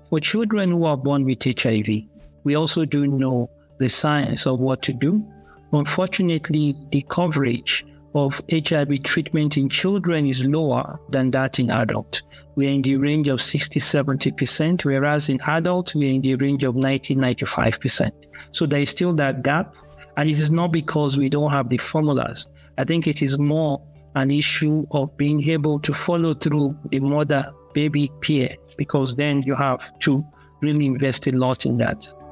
For children who are born with HIV, we also do know the science of what to do. Unfortunately, the coverage of HIV treatment in children is lower than that in adults. We're in the range of 60-70%, whereas in adults, we're in the range of 90-95%. So there is still that gap. And it is not because we don't have the formulas. I think it is more an issue of being able to follow through the mother-baby pair, because then you have to really invest a lot in that.